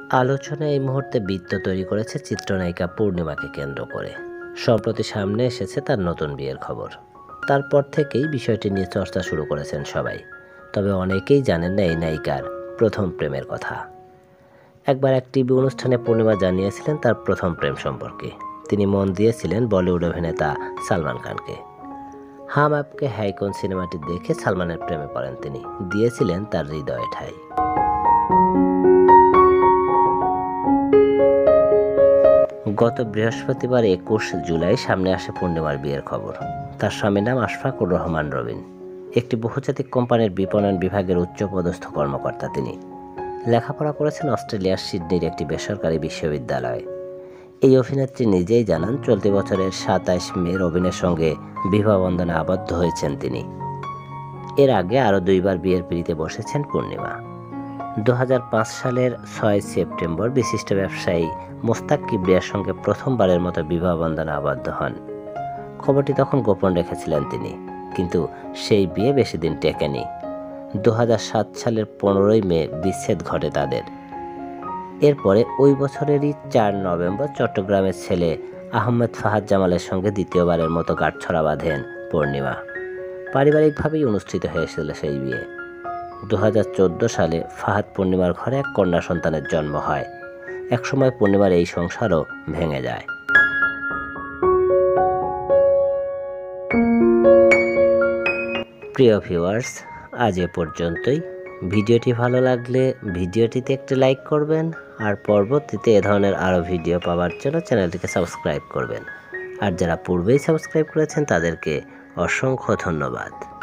আলোচনা এই মুহূর্তে বৃত্ত তৈরি করেছে চিত্রনায়িকা পূর্ণিমাকে কেন্দ্র করে। সম্প্রতি সামনে এসেছে তার নতুন বিয়ের খবর। তারপর থেকেই বিষয়টি নিয়ে চর্চা শুরু করেছেন সবাই। তবে অনেকেই জানেন না এই নায়িকার প্রথম প্রেমের কথা। একবার এক টিভি অনুষ্ঠানে পূর্ণিমা জানিয়েছিলেন তার প্রথম প্রেম সম্পর্কে। তিনি মন দিয়েছিলেন বলিউড অভিনেতা সালমান খানকে। হাম আপকে হ্যায় কৌন সিনেমাটি দেখে সালমানের প্রেমে পড়েন তিনি, দিয়েছিলেন তার হৃদয়ে ঠাঁই। গত বৃহস্পতিবার ২১ জুলাই সামনে আসে পূর্ণিমার বিয়ের খবর। তার স্বামীর নাম আশফাকুর রহমান রবিন। একটি বহুজাতিক কোম্পানির বিপণন বিভাগের উচ্চপদস্থ কর্মকর্তা তিনি। লেখাপড়া করেছেন অস্ট্রেলিয়ার সিডনির একটি বেসরকারি বিশ্ববিদ্যালয়ে। এই অভিনেত্রী নিজেই জানান চলতি বছরের ২৭ মে রবিনের সঙ্গে বিবাহ বন্ধনে আবদ্ধ হয়েছেন তিনি। এর আগে আরও দুইবার বিয়ের পিঁড়িতে বসেছেন পূর্ণিমা। ২০০৫ সালের ৬ সেপ্টেম্বর বিশিষ্ট ব্যবসায়ী মোস্তাক কিবরিয়ার সঙ্গে প্রথমবারের মতো বিবাহ বন্ধনে আবদ্ধ হন। খবরটি তখন গোপন রেখেছিলেন তিনি, কিন্তু সেই বিয়ে বেশি দিন টেকেনি। ২০০৭ সালের ১৫ই মে বিচ্ছেদ ঘটে তাদের। এরপরে ওই বছরেরই ৪ নভেম্বর চট্টগ্রামের ছেলে আহমেদ ফাহাদ জামালের সঙ্গে দ্বিতীয়বারের মতো গাঁটছড়া বাঁধেন পূর্ণিমা। পারিবারিকভাবেই অনুষ্ঠিত হয়েছিল সেই বিয়ে। ২০১৪ সালে ফাহাদ পূর্ণিমার ঘরে এক কন্যা সন্তানের জন্ম হয়। একসময় পূর্ণিমার এই সংসারও ভেঙে যায়। প্রিয় ভিউয়ার্স, আজ এ পর্যন্তই। ভিডিওটি ভালো লাগলে ভিডিওটিতে একটি লাইক করবেন, আর পরবর্তীতে এ ধরনের আরও ভিডিও পাওয়ার জন্য চ্যানেলটিকে সাবস্ক্রাইব করবেন। আর যারা পূর্বেই সাবস্ক্রাইব করেছেন তাদেরকে অসংখ্য ধন্যবাদ।